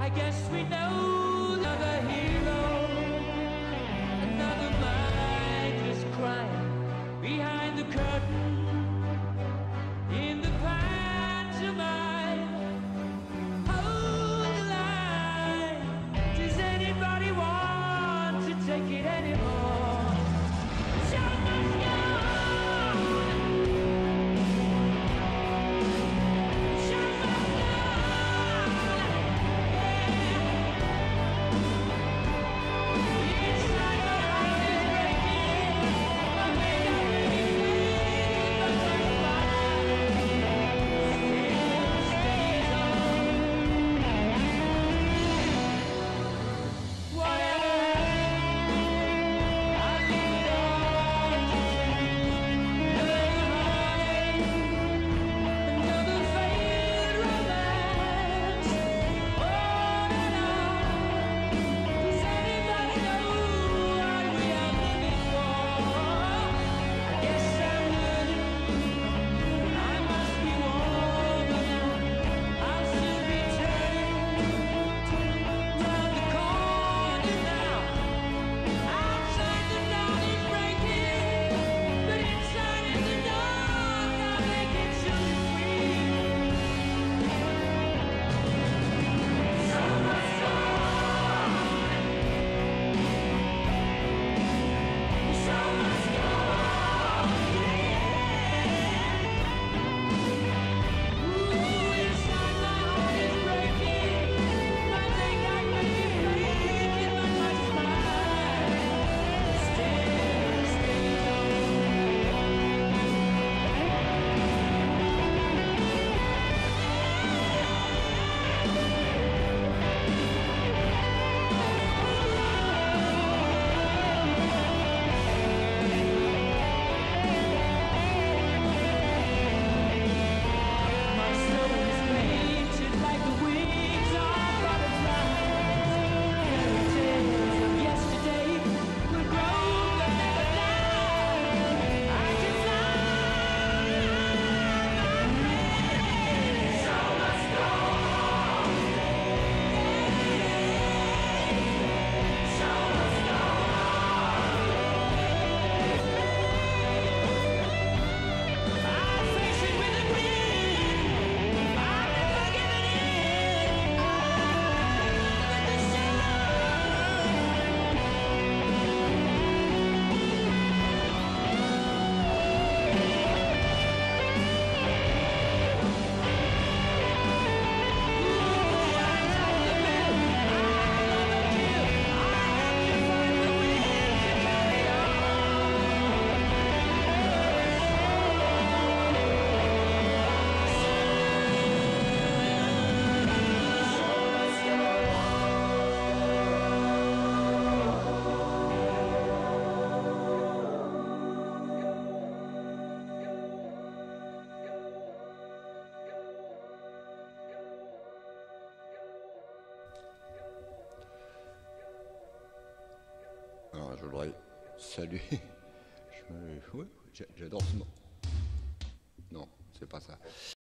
I guess we know another hero, another mindless crime behind the curtain in the pantomime. Hold the line. Does anybody want to take it anymore? Show must go on. Show must go on. Yeah. Inside my heart is breaking. My makeup really fades, but my smile still stays on. Whatever happened, I leave it all to another heartache, another failed romance. On and on. Does anybody know what we are living for? I guess I'm learning. I must be warmer now. I'll still be turning round the corner now. Outside the dawn is breaking, but inside in the dark I'll make it so free. So much gone, so much gone, yeah. Ooh, inside my heart is breaking. My makeup really faded, but my smile still stays on. My soul is painted like the wings of butterflies. Fairy tales of yesterday will grow but never die. I can fly, so much gone, so much I'll face it with a grin. I'm never giving in. With the sun. Ooh, I told the man I'll overkill. I have to find the wind to carry Alors, je voudrais saluer. Ouais, j'adore ce mot. Non, c'est pas ça.